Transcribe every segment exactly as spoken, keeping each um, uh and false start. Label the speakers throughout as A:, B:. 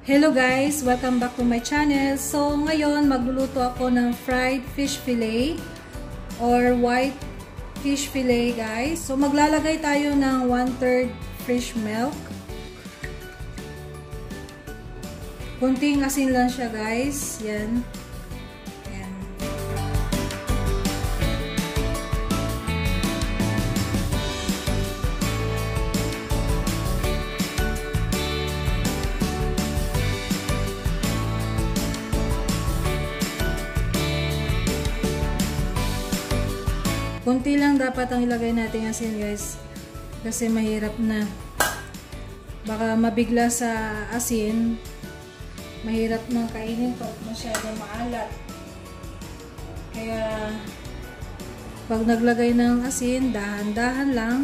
A: Hello guys! Welcome back to my channel. So ngayon magluluto ako ng fried fish fillet or white fish fillet guys. So maglalagay tayo ng one third fresh milk. Kunting asin lang siya guys. Yan. Yan. Kunti lang dapat ang ilagay natin asin guys. Kasi mahirap na. Baka mabigla sa asin. Mahirap nang kainin pag masyadong maalat. Kaya pag naglagay ng asin, dahan-dahan lang.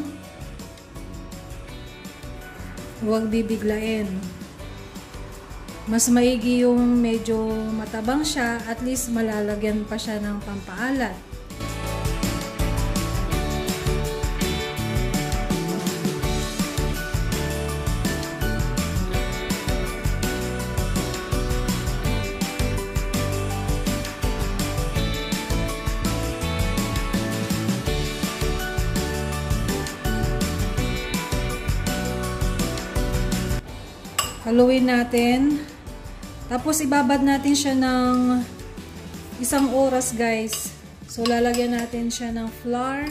A: Huwag bibiglain. Mas maigi yung medyo matabang siya, at least malalagyan pa siya ng pampaalat. Haluin natin. Tapos ibabad natin siya ng isang oras guys. So lalagyan natin siya ng flour.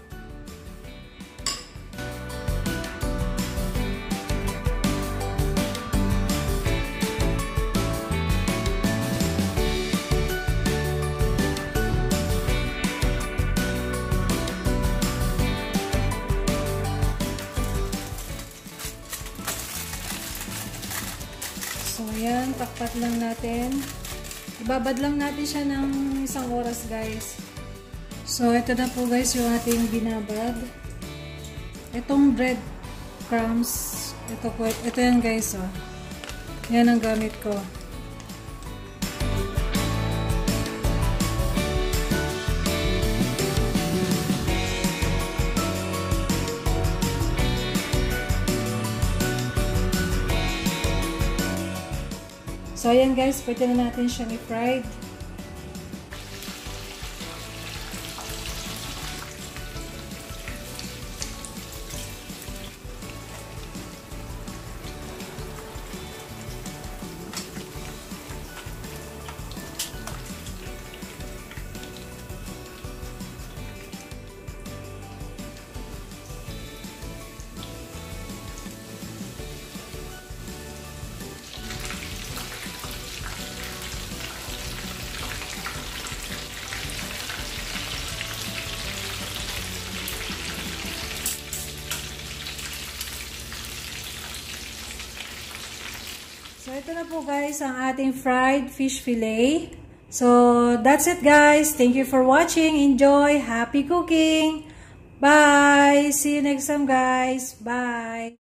A: So, ayan, takpat lang natin. Ibabad lang natin siya ng isang oras, guys. So, ito na po, guys, yung ating binabad. Itong bread crumbs, ito po, ito yan, guys, oh. Yan ang gamit ko. So, ayan guys, pwede na natin siyang i-fried. So, ito na po guys ang ating fried fish fillet. So, that's it guys. Thank you for watching. Enjoy. Happy cooking. Bye. See you next time guys. Bye.